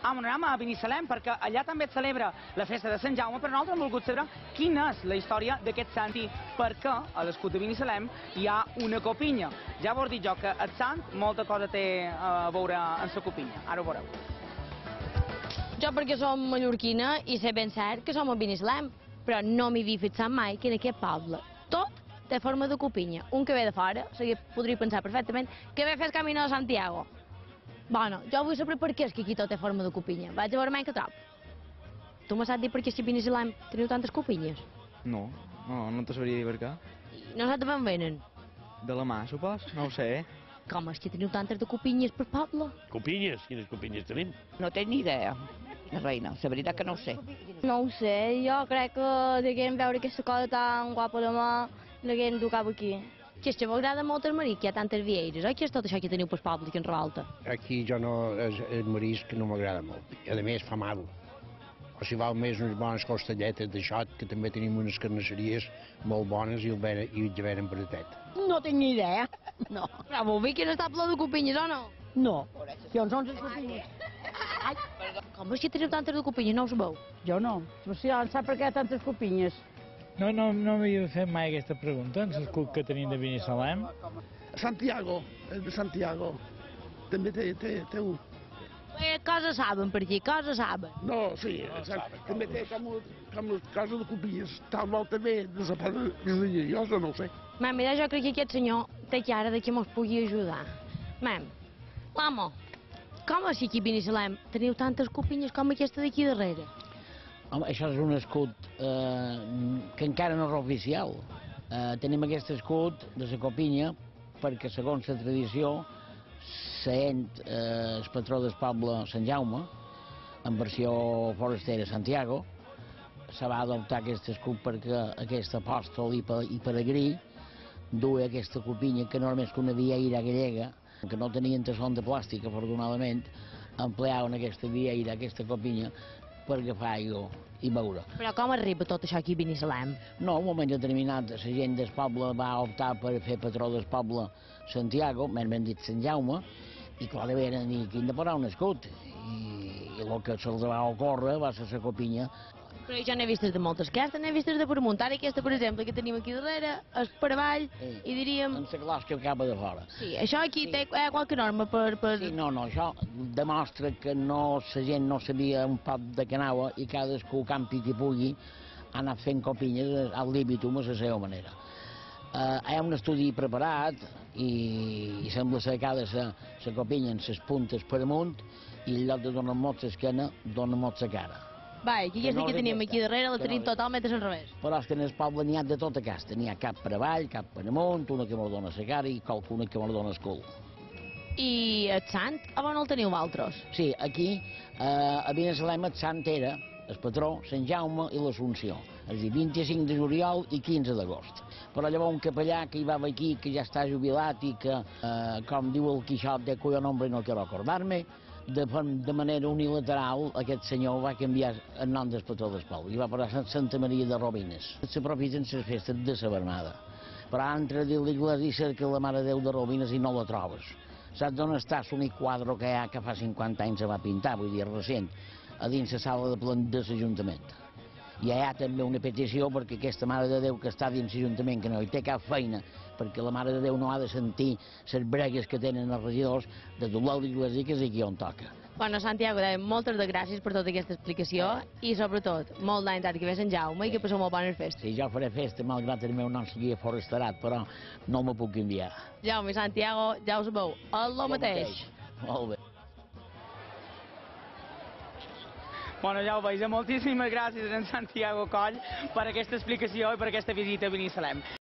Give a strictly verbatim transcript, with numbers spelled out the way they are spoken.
Ah, anem a Binissalem perquè allà també es celebra la festa de Sant Jaume, però nosaltres hem volgut saber quina és la història d'aquest sant i per què a l'escut de Binissalem hi ha una copinya. Ja vos he dit jo que el sant molta cosa té a veure amb la copinya. Ara ho veureu. Jo perquè som mallorquina i sé ben cert que som a Binissalem, però no m'hi havia fixat mai que en aquest poble tot té forma de copinya. Un que ve de fora podria pensar perfectament que ve a fer el Camino de Santiago. Bueno, jo vull saber per què és que aquí tot té forma de copinya. Vaig a veure mai que trob. Tu me saps dir per què si a Binissalem teniu tantes copinyes? No, no, no te sabria dir per què. I no saps d'on venen? De la mà, supos? No ho sé. Com és que teniu tantes de copinyes per poble? Copinyes? Quines copinyes tenim? No tinc ni idea, reina, la veritat que no ho sé. No ho sé, jo crec que deguem veure aquesta cosa tan guapa de mà, deguem dur cap aquí. Que és que m'agrada molt el marisc, que hi ha tantes vieires, oi? Que és tot això que teniu pels pobles que ens revolta? Aquí jo no, el, el marisc no m'agrada molt, i a més fa mal. O si val més unes bones costelletes de xot, que també tenim unes carnisseries molt bones i el venen, i el venen baratet. No tinc ni idea. No. Però vau dir que no està ple de copinyes, o no? No. Si on són les copinyes? Ai, com és que teniu tantes de copinyes, no us veu? Jo no. Però si no sap per què tantes copinyes. No, no, no m'havia fet mai aquesta pregunta, en l'escut que tenim de Binissalem. Santiago, el de Santiago, també té, té, té un. Eh, cosa saben per aquí, cosa saben. No, sí, exacte. També té com, com les coses de copies, tal volta també de la part religiosa, no ho sé. Mam, mira, jo crec que aquest senyor té cara de que mos pugui ajudar. Mam, l'amo, com és que aquí a Binissalem teniu tantes copinyes com aquesta d'aquí darrere? Home, això és un escut eh, que encara no és oficial. Eh, tenim aquest escut de la copinya perquè, segons la tradició, sent eh, el patró del poble Sant Jaume, en versió forastera Santiago, se va adoptar aquest escut perquè aquest apòstol i, i peregrí duia aquesta copinya que normalment que una vieira gallega, que no tenien tassons de plàstic, afortunadament, empleaven aquesta vieira, aquesta copinya, per agafar aigua i beure. Però com arriba tot això aquí a Binissalem? No, en un moment determinat la gent del poble va optar per fer patró del poble Santiago, més ben dit Sant Jaume, i clarament aquí hem de parar un escut. I, i el que se'ls va ocórrer va ser la copinya. Però jo n'he vistes de moltes, aquestes n'he vistes de per muntar, i aquesta, per exemple, que tenim aquí darrere, és per avall, eh, i diríem... En la closca cap de fora. Sí, això aquí sí. Té eh, qualque norma per... per... Sí, no, no, això demostra que no, la gent no sabia un poc de què anava i cadascú, campi qui pugui, ha anat fent copinyes al límit a la seva manera. Uh, hi ha un estudi preparat i, i sembla ser que cada la copinya en les puntes per amunt i en lloc de donar mot l'esquena, dona mot la cara. Va, i aquesta no que tenim aquí darrere la tenim totalment al revés. Però és que en el poble n'hi ha de tota aquesta. N'hi ha cap per avall, cap per amunt, una que me la dona la cara i qualcuna que me la dona el cul. I el sant, a on el teniu vosaltres? Sí, aquí, eh, a Binissalem, el sant era el patró, Sant Jaume i l'Assumpció. És a dir, vint-i-cinc de juliol i quinze d'agost. Però llavors un capellà que hi va aquí, que ja està jubilat i que, eh, com diu el Quixot, de cuyo nombre no quiero acordarme, de, de manera unilateral aquest senyor va canviar el nom del patró del poble i va parar a Santa Maria de Robines. S'aprofiten les festes de la Bernada. Però entra de l'església i cerca la Mare de Déu de Robines i no la trobes. Saps on està l'únic quadre que hi ha que fa cinquanta anys se va pintar, vull dir, recent, a dins la sala de plen de l'Ajuntament. I hi ha també una petició perquè aquesta Mare de Déu que està dins l'Ajuntament, que no hi té cap feina, perquè la Mare de Déu no ha de sentir les bregues que tenen els regidors, de doblar l'església, que és aquí on toca. Bueno, Santiago, moltes de gràcies per tota aquesta explicació i, sobretot, molt d'any que ve Sant Jaume i que passeu molt bones festes. Sí, jo faré festa, malgrat el meu nom sigui forasterat, però no me puc enviar. Jaume i Santiago, ja ho sabeu, el mateix. Molt bé. Bueno, ja ho veus, moltíssimes gràcies a en Santiago Coll per aquesta explicació i per aquesta visita a Binissalem.